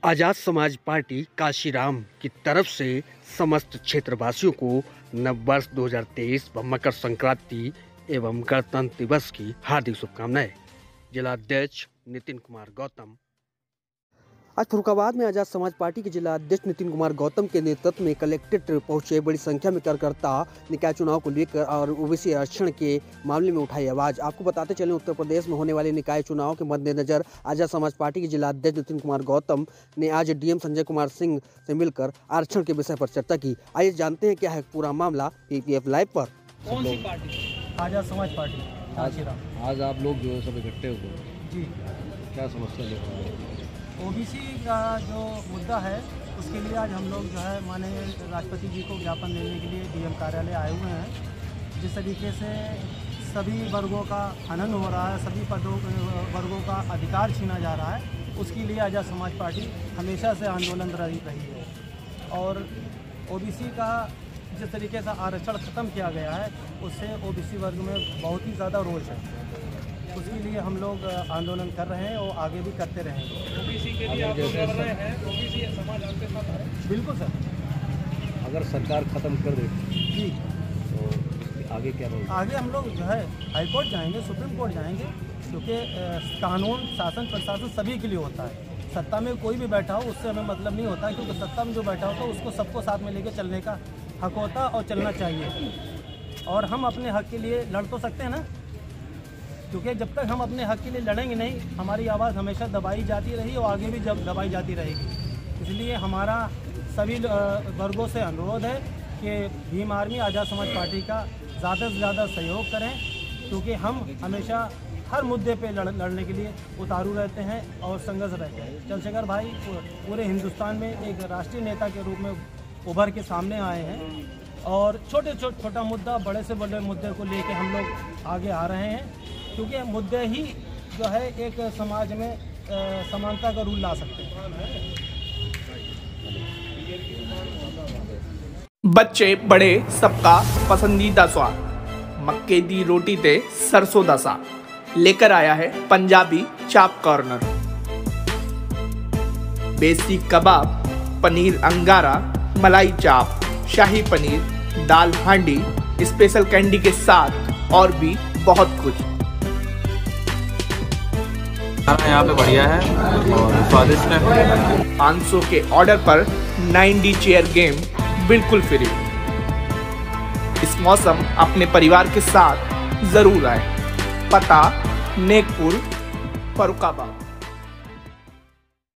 Azad Samaj party Kashiram की तरफ से समस्त क्षेत्रवासियों को नववर्ष 2023 व मकर संक्रांति एवं गणतंत्र दिवस की हार्दिक शुभकामनाएं। जिला अध्यक्ष नितिन कुमार गौतम। आज फर्रुखाबाद में आजाद समाज पार्टी के जिला अध्यक्ष नितिन कुमार गौतम के नेतृत्व में कलेक्ट्रेट पहुंचे बड़ी संख्या में कार्यकर्ता निकाय चुनाव को लेकर और ओबीसी आरक्षण के मामले में उठाई आवाज। आपको बताते चलें, उत्तर प्रदेश में होने वाले निकाय चुनाव के मद्देनजर आजाद समाज पार्टी के जिला अध्यक्ष नितिन कुमार गौतम ने आज डीएम संजय कुमार सिंह से मिलकर आरक्षण के विषय पर चर्चा की। आइए जानते हैं क्या है पूरा मामला पीपीएफ लाइव पर। कौन सी पार्टी? आजाद समाज पार्टी। आज आप लोग जो है सब इकट्ठे हुए जी, क्या समस्या ले रहे हैं? ओबीसी का जो मुद्दा है उसके लिए आज हम लोग जो है माननीय राष्ट्रपति जी को ज्ञापन देने के लिए डीएम कार्यालय आए हुए हैं। जिस तरीके से सभी वर्गों का हनन हो रहा है, सभी वर्गों का अधिकार छीना जा रहा है, उसके लिए आजाद समाज पार्टी हमेशा से आंदोलनरत रही है। और ओबीसी का जिस तरीके से आरक्षण ख़त्म किया गया है उससे ओबीसी वर्ग में बहुत ही ज़्यादा रोष है। उसके लिए हम लोग आंदोलन कर रहे हैं और आगे भी करते रहेंगे। ओबीसी के लिए आप लोग लड़ रहे हैं, ओबीसी समाज आपके साथ है? बिल्कुल सर। अगर सरकार ख़त्म कर दे जी तो आगे क्या होगा? आगे हम लोग जो है हाई कोर्ट जाएंगे, सुप्रीम कोर्ट जाएंगे, क्योंकि कानून शासन प्रशासन सभी के लिए होता है। सत्ता में कोई भी बैठा हो उससे हमें मतलब नहीं होता, क्योंकि सत्ता में जो बैठा होता है उसको सबको साथ में लेकर चलने का हक होता और चलना चाहिए। और हम अपने हक के लिए लड़ तो सकते हैं ना, क्योंकि जब तक हम अपने हक के लिए लड़ेंगे नहीं, हमारी आवाज़ हमेशा दबाई जाती रही और आगे भी जब दबाई जाती रहेगी। इसलिए हमारा सभी वर्गों से अनुरोध है कि भीम आर्मी आज़ाद समाज पार्टी का ज़्यादा से ज़्यादा सहयोग करें, क्योंकि हम हमेशा हर मुद्दे पे लड़ने के लिए उतारू रहते हैं और संघर्ष रहते हैं। चंद्रशेखर भाई पूरे हिंदुस्तान में एक राष्ट्रीय नेता के रूप में उभर के सामने आए हैं और छोटा मुद्दा बड़े से बड़े मुद्दे को लेके हम लोग आगे आ रहे हैं, क्योंकि मुद्दे ही जो है एक समाज में समानता का रूल ला सकते हैं। बच्चे बड़े सबका पसंदीदा स्वाद, मक्के दी रोटी ते सरसों दा साग लेकर आया है पंजाबी चाप कॉर्नर। बेसी कबाब, पनीर अंगारा, मलाई चाप, शाही पनीर, दाल हांडी, स्पेशल कैंडी के साथ और भी बहुत कुछ। खाना यहाँ पे बढ़िया है और स्वादिष्ट है। 500 के ऑर्डर पर 90 चेयर गेम बिल्कुल फ्री। इस मौसम अपने परिवार के साथ जरूर आए। पता नेकपुर, फर्रुखाबाद।